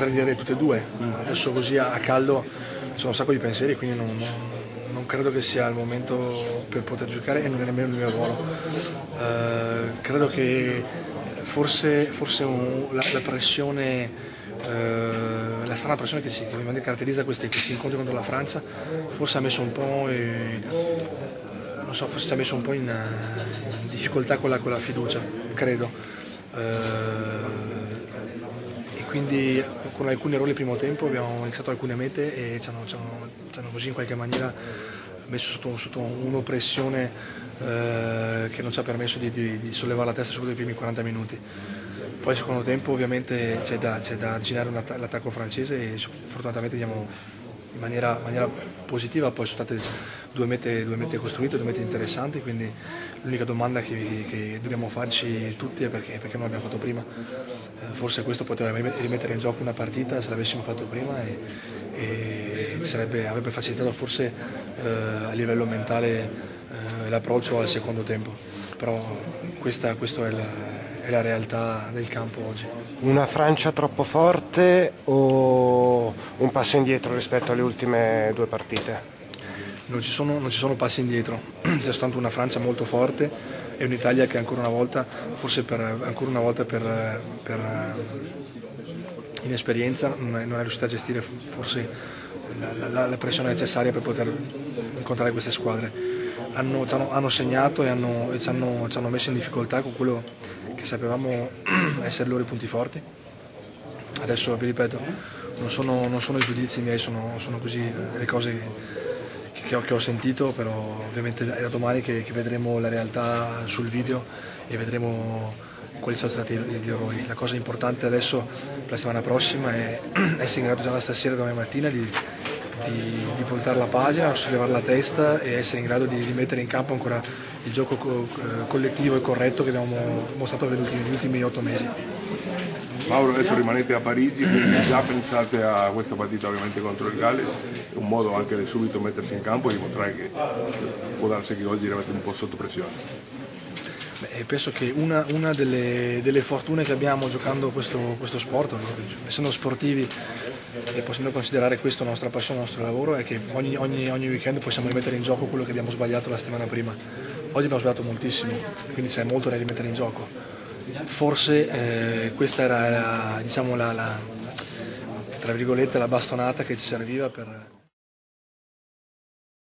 potrei dire tutte e due. Adesso così a caldo sono un sacco di pensieri, quindi non credo che sia il momento per poter giocare e non è nemmeno il mio ruolo. Credo che forse la pressione, la strana pressione che caratterizza questi incontri contro la Francia, forse ha messo un po', non so, forse ci ha messo un po' in difficoltà con la fiducia, credo. E quindi con alcuni errori il primo tempo abbiamo iniziato alcune mete e ci hanno così in qualche maniera messo sotto un'oppressione che non ci ha permesso di sollevare la testa subito i primi 40 minuti. Poi il secondo tempo ovviamente c'è da avvicinare l'attacco francese e fortunatamente abbiamo in maniera positiva, poi sono state due mete costruite, due mete interessanti, quindi l'unica domanda che dobbiamo farci tutti è perché non l'abbiamo fatto prima. Forse questo poteva rimettere in gioco una partita se l'avessimo fatto prima e avrebbe facilitato forse a livello mentale l'approccio al secondo tempo, però questo è la realtà del campo oggi. Una Francia troppo forte o un passo indietro rispetto alle ultime due partite? Non ci sono passi indietro, c'è soltanto una Francia molto forte e un'Italia che ancora una volta, forse per inesperienza, non è riuscita a gestire forse la pressione necessaria per poter incontrare queste squadre. Hanno segnato e ci hanno messo in difficoltà con quello che sapevamo essere i loro punti forti. Adesso vi ripeto, non sono i giudizi miei, sono così le cose che ho sentito, però ovviamente è da domani che vedremo la realtà sul video e vedremo quali sono stati gli errori. La cosa importante adesso per la settimana prossima è essere in grado già da stasera, domani mattina, di voltare la pagina, sollevare la testa e essere in grado di mettere in campo ancora il gioco collettivo e corretto che abbiamo mostrato negli ultimi 8 mesi. Mauro, adesso rimanete a Parigi, quindi già pensate a questa partita ovviamente contro il Galles, è un modo anche di subito mettersi in campo e dimostrare che può darsi che oggi eravate un po' sotto pressione. Penso che una delle fortune che abbiamo giocando questo sport, essendo sportivi e possiamo considerare questo nostra passione, il nostro lavoro, è che ogni weekend possiamo rimettere in gioco quello che abbiamo sbagliato la settimana prima. Oggi abbiamo sbagliato moltissimo, quindi c'è molto da rimettere in gioco. Forse questa era diciamo tra virgolette, la bastonata che ci serviva per